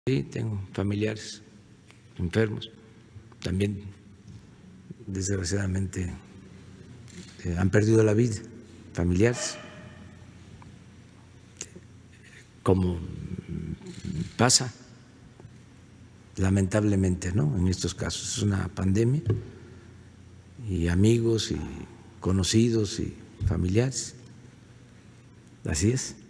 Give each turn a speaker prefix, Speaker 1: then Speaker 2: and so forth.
Speaker 1: Sí, tengo familiares enfermos, también desgraciadamente han perdido la vida, familiares, como pasa lamentablemente, ¿no? En estos casos es una pandemia y amigos y conocidos y familiares, así es.